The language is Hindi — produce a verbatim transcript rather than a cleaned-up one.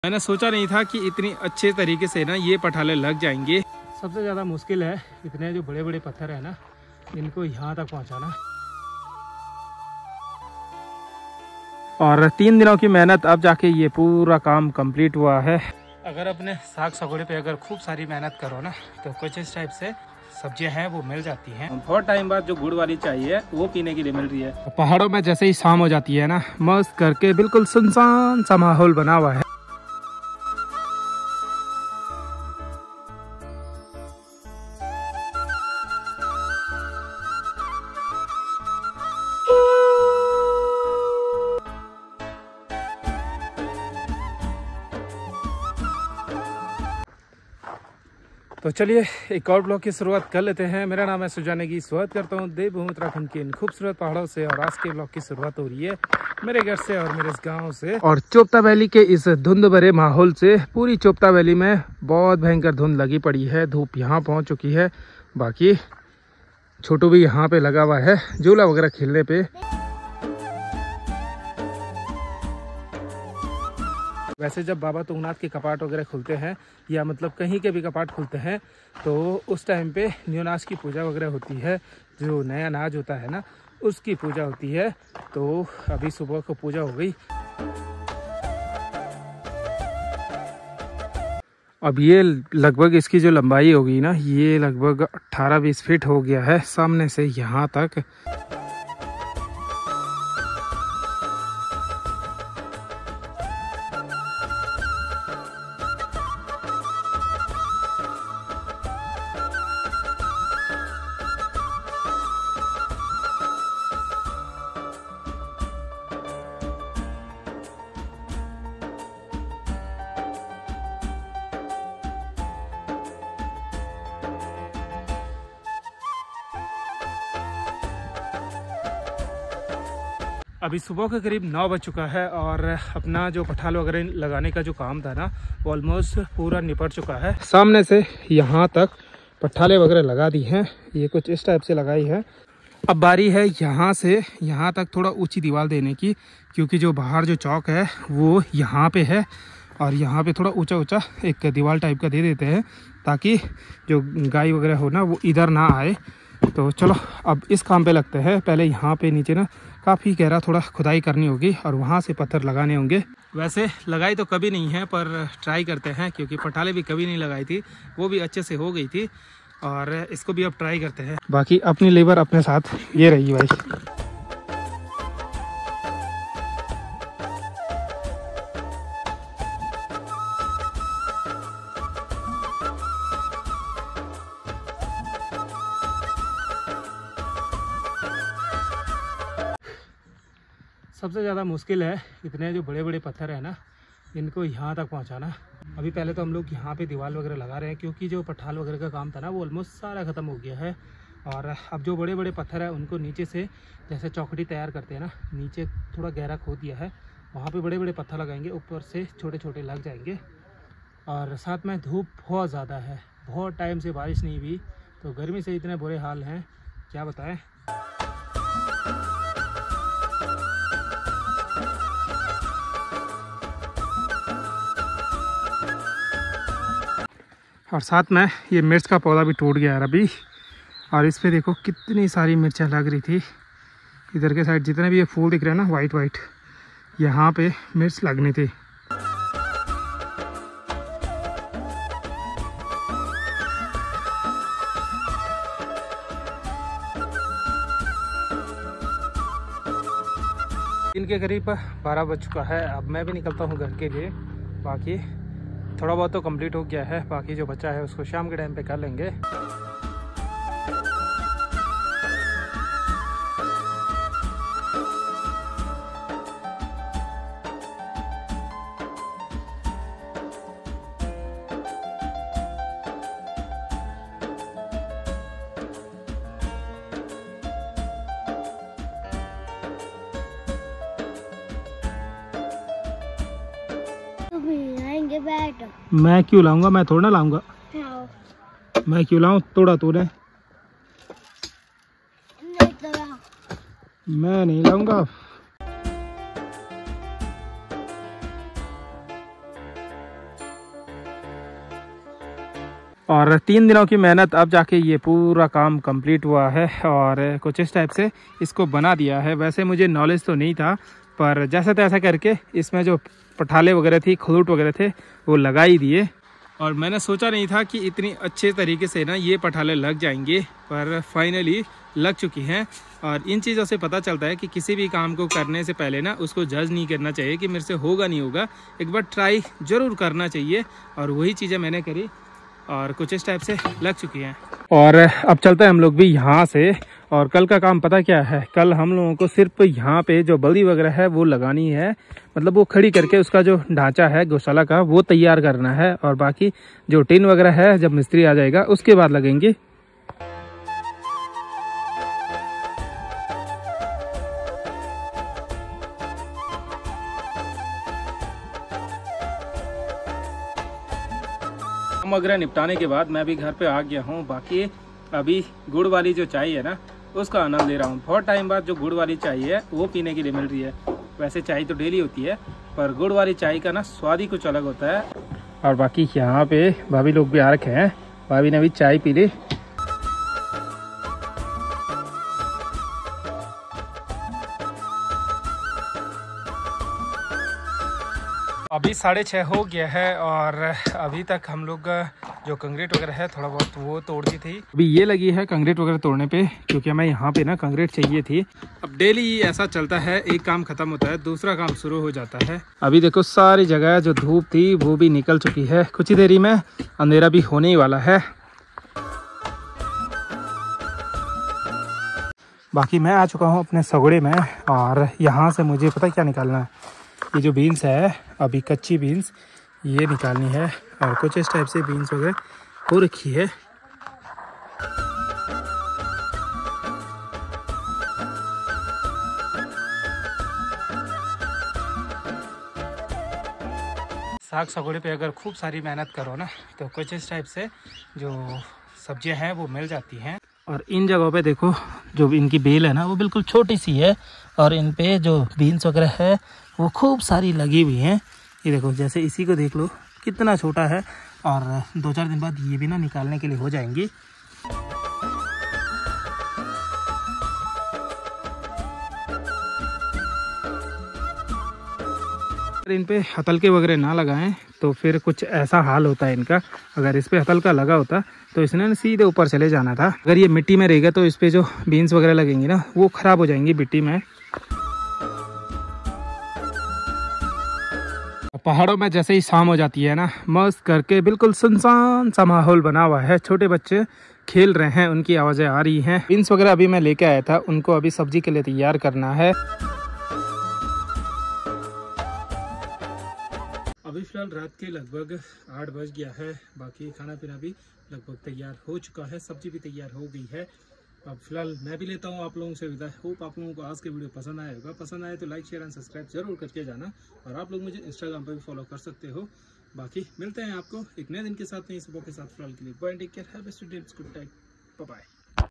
मैंने सोचा नहीं था कि इतनी अच्छे तरीके से ना ये पठाले लग जाएंगे। सबसे ज़्यादा मुश्किल है इतने जो बड़े बड़े पत्थर है ना, इनको यहाँ तक पहुँचाना। और तीन दिनों की मेहनत अब जाके ये पूरा काम कंप्लीट हुआ है। अगर अपने साग सगोड़े पे अगर खूब सारी मेहनत करो ना तो कुछ इस टाइप से सब्जियां हैं वो मिल जाती हैं। बहुत टाइम बाद जो गुड़ वाली चाय है वो पीने के लिए मिल रही है। पहाड़ों में जैसे ही शाम हो जाती है ना, मस्त करके बिल्कुल सुनसान सा माहौल बना हुआ है। तो चलिए एक और ब्लॉग की शुरुआत कर लेते हैं। मेरा नाम है सुजाने की, स्वागत करता हूँ देवभूमि उत्तराखंड के इन खूबसूरत पहाड़ों से। और आज के ब्लॉग की शुरुआत हो रही है मेरे घर से और मेरे इस गांव से, और चोपता वैली के इस धुंध भरे माहौल से। पूरी चोपता वैली में बहुत भयंकर धुंध लगी पड़ी है, धूप यहाँ पहुँच चुकी है। बाकी छोटू भी यहाँ पे लगा हुआ है झूला वगैरह खेलने पे। वैसे जब बाबा तुंगनाथ के कपाट वगैरह खुलते हैं या मतलब कहीं के भी कपाट खुलते हैं तो उस टाइम पे न्यूनाज की पूजा वगैरह होती है। जो नया अनाज होता है ना उसकी पूजा होती है। तो अभी सुबह को पूजा हो गई। अब ये लगभग इसकी जो लंबाई होगी ना, ये लगभग अट्ठारह बीस फीट हो गया है सामने से यहाँ तक। अभी सुबह के करीब नौ बज चुका है और अपना जो पठाल वगैरह लगाने का जो काम था ना वो ऑलमोस्ट पूरा निपट चुका है। सामने से यहाँ तक पठाले वगैरह लगा दी हैं। ये कुछ इस टाइप से लगाई है। अब बारी है यहाँ से यहाँ तक थोड़ा ऊंची दीवार देने की, क्योंकि जो बाहर जो चौक है वो यहाँ पे है और यहाँ पे थोड़ा ऊंचा ऊंचा एक दीवार टाइप का दे देते हैं ताकि जो गाय वगैरह हो ना वो इधर ना आए। तो चलो अब इस काम पे लगते हैं। पहले यहाँ पे नीचे ना काफ़ी गहरा थोड़ा खुदाई करनी होगी और वहाँ से पत्थर लगाने होंगे। वैसे लगाई तो कभी नहीं है पर ट्राई करते हैं, क्योंकि पठाले भी कभी नहीं लगाई थी, वो भी अच्छे से हो गई थी और इसको भी अब ट्राई करते हैं। बाकी अपनी लेबर अपने साथ ये रही भाई। सबसे ज़्यादा मुश्किल है इतने जो बड़े बड़े पत्थर है ना, इनको यहाँ तक पहुँचाना। अभी पहले तो हम लोग यहाँ पे दीवार वगैरह लगा रहे हैं, क्योंकि जो पठाल वगैरह का काम था ना वो ऑलमोस्ट सारा ख़त्म हो गया है। और अब जो बड़े बड़े पत्थर है उनको नीचे से जैसे चौखटी तैयार करते हैं ना, नीचे थोड़ा गहरा खोद दिया है, वहाँ पर बड़े बड़े पत्थर लगाएंगे, ऊपर से छोटे छोटे लग जाएंगे। और साथ में धूप बहुत ज़्यादा है, बहुत टाइम से बारिश नहीं हुई, तो गर्मी से इतने बुरे हाल हैं क्या बताएँ। और साथ में ये मिर्च का पौधा भी टूट गया है अभी। और इस पे देखो कितनी सारी मिर्चें लग रही थी। इधर के साइड जितने भी ये फूल दिख रहे हैं ना वाइट वाइट, यहाँ पे मिर्च लगनी थी। इनके करीब बारह बज चुका है। अब मैं भी निकलता हूँ घर के लिए। बाकी थोड़ा बहुत तो कंप्लीट हो गया है, बाकी जो बचा है उसको शाम के टाइम पे कर लेंगे। बैट मैं क्यों लाऊंगा, मैं थोड़ा ना लाऊंगा। मैं क्यों लाऊं, तोड़ा तूने। मैं नहीं लाऊंगा। और तीन दिनों की मेहनत अब जाके ये पूरा काम कंप्लीट हुआ है और कुछ इस टाइप से इसको बना दिया है। वैसे मुझे नॉलेज तो नहीं था, पर जैसा तैसा करके इसमें जो पठाले वगैरह थी, खलूट वगैरह थे, वो लगा ही दिए। और मैंने सोचा नहीं था कि इतनी अच्छे तरीके से ना ये पठाले लग जाएंगे, पर फाइनली लग चुकी हैं। और इन चीज़ों से पता चलता है कि किसी भी काम को करने से पहले ना उसको जज नहीं करना चाहिए कि मेरे से होगा नहीं होगा, एक बार ट्राई ज़रूर करना चाहिए। और वही चीज़ें मैंने करी और कुछ इस टाइप से लग चुकी हैं। और अब चलते हैं हम लोग भी यहाँ से। और कल का काम पता क्या है, कल हम लोगों को सिर्फ यहाँ पे जो बल्दी वगैरह है वो लगानी है, मतलब वो खड़ी करके उसका जो ढांचा है गौशाला का वो तैयार करना है। और बाकी जो टीन वगैरह है जब मिस्त्री आ जाएगा उसके बाद लगेंगे। वगैरह निपटाने के बाद मैं भी घर पे आ गया हूँ। बाकी अभी गुड़ वाली जो चाय है ना उसका आनंद ले रहा हूँ। बहुत टाइम बाद जो गुड़ वाली चाय है वो पीने के लिए मिल रही है। वैसे चाय तो डेली होती है, पर गुड़ वाली चाय का ना स्वाद ही कुछ अलग होता है। और बाकी यहाँ पे भाभी लोग भी आ रखे हैं, भाभी ने भी चाय पी ली। अभी साढ़े छः हो गया है और अभी तक हम लोग जो कंक्रीट वगैरह है थोड़ा बहुत वो तोड़ दी थी। अभी ये लगी है कंक्रीट वगैरह तोड़ने पे, क्योंकि हमें यहाँ पे ना कंक्रीट चाहिए थी। अब डेली ऐसा चलता है, एक काम खत्म होता है दूसरा काम शुरू हो जाता है। अभी देखो सारी जगह जो धूप थी वो भी निकल चुकी है, कुछ ही देरी में अंधेरा भी होने ही वाला है। बाकी मैं आ चुका हूँ अपने सगड़े में और यहाँ से मुझे पता क्या निकालना है, ये जो बीन्स है अभी कच्ची बीन्स ये निकालनी है। और कुछ इस टाइप से बीन्स वगैरह हो रखी है। साग सगोड़े पे अगर खूब सारी मेहनत करो ना तो कुछ इस टाइप से जो सब्जियां हैं वो मिल जाती हैं। और इन जगहों पे देखो जो इनकी बेल है ना वो बिल्कुल छोटी सी है और इन पे जो बीन्स वगैरह है वो खूब सारी लगी हुई हैं। ये देखो जैसे इसी को देख लो कितना छोटा है, और दो चार दिन बाद ये भी ना निकालने के लिए हो जाएंगी। इन पे हतलके वगैरह ना लगाएं तो फिर कुछ ऐसा हाल होता है इनका। अगर इस पे हतलका लगा होता तो इसने ना सीधे ऊपर चले जाना था। अगर ये मिट्टी में रहेगा तो इस पे जो बीन्स वगैरह लगेंगी ना वो खराब हो जाएंगी मिट्टी में। पहाड़ों में जैसे ही शाम हो जाती है ना, मस्त करके बिल्कुल सुनसान सा माहौल बना हुआ है। छोटे बच्चे खेल रहे हैं, उनकी आवाज़ें आ रही हैं। बीन्स वगैरह अभी मैं लेके आया था, उनको अभी सब्जी के लिए तैयार करना है। अभी फिलहाल रात के लगभग आठ बज गया है। बाकी खाना पीना भी लगभग तैयार हो चुका है, सब्जी भी तैयार हो गई है। अब फिलहाल मैं भी लेता हूँ आप लोगों से विदा। होप आप लोगों को आज के वीडियो पसंद आया होगा। पसंद आए तो लाइक शेयर एंड सब्सक्राइब जरूर करके जाना। और आप लोग मुझे इंस्टाग्राम पर भी फॉलो कर सकते हो। बाकी मिलते हैं आपको एक नए दिन के साथ, नई सुबह के साथ। फिलहाल के लिए bye, take care, have a good day, good time, bye bye.